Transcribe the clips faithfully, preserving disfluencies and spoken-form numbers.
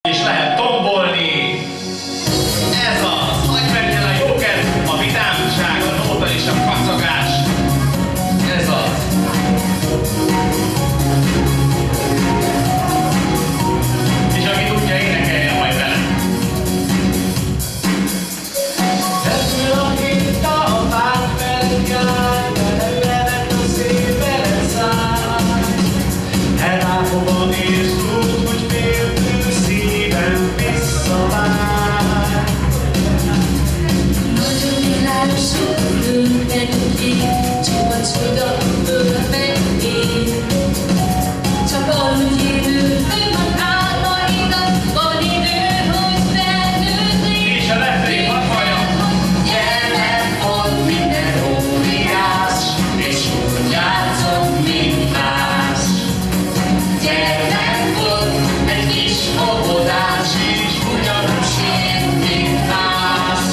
És lehet tombolni. Ez az, nagy menjen a jókedv, a vidámság, a nóta és a kacagás. Ez az. És aki tudja, énekeljen majd vele. Repül a hinta, a pár felett jár, belevenek a szél, beleszáll. Eláfogva és tud, hogy féltő szívem visszavár. Nagyon világos, hogy megyünk ki, csak a csoda, föl megy én. Csak ahogy élő, fönn álmaidat, van idő, hogy felnőtt. És a lefré, hadd halljam. Gyermek volt minden óriás, és úgy játszott, mint más. Gyermek volt egy kis óvodás, és ugyanúgy sírt, mint más.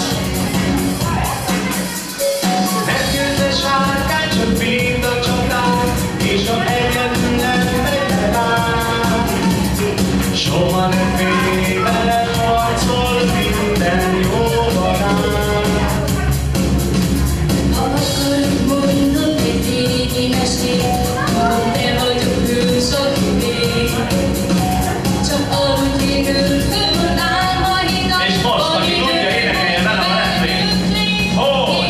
Megjött a sárkány, csak mind a csatár, és a egyedül nem megy rá. Soha nem fél vele, harcol minden jó barát. Ha akarod, mondod egy régi mesét, mondd, te vagyok hős, akivé. Csak ahogy égül, fönn van álmaidat, És most, van aki idő, tudja, énekeljen vele a lefrét. Hogy?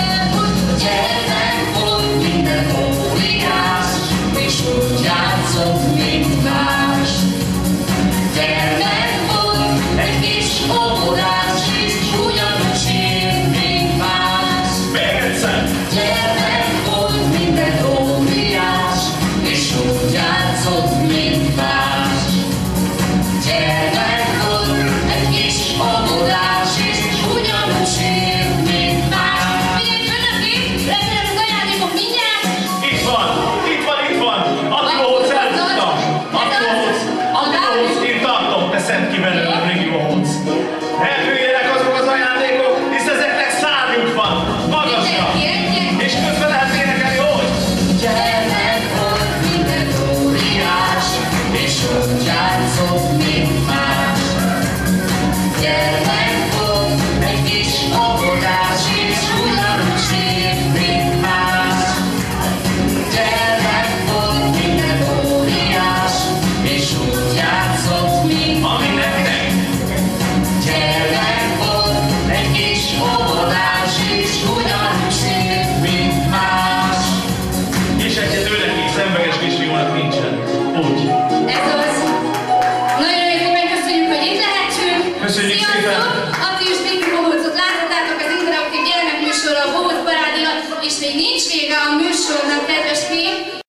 Gyermek volt minden óriás, és úgy játszott, mint más. Gyermek volt egy kis óvodás, és ugyanúgy sírt, mint más. Még egyszer. Gyermek volt minden óriás, és úgy játszott, mint más. Gyermek volt egy kis óvodás, és ugyanúgy sírt, mint más. Miért jönnek itt? Remélem, az ajándékok mindjárt? Itt van, itt van, itt van. Attilóhoz eltudtam. Attilóhoz, Attilóhoz én tartom, te szent kimenő régióhoz. Elhűljenek azok az ajándékok, hisz ezeknek szárnyuk van, magasra. És közben lehet énekelni, hogy? Gyermek volt minden óriás, és úgy játszott, mint más. Gyermek volt egy kis óvodás, és ugyanúgy sírt, mint más. Gyermek volt minden óriás, és úgy játszott, mint más. Ami nektek. Gyermek volt egy kis óvodás, és ugyanúgy sírt, mint más. És egyet ő nekik szembeges kisfiúnak nincsen. Úgy. Ez az. Nagyon szépen köszönjük, hogy itt lehetünk. Köszönjük szépen. Sziasztok! Atti és Miki Bohócot láthattátok az interaktív gyermekműsorra, a Bohóc Parádéra, és még nincs vége a műsornak, kedves Kém.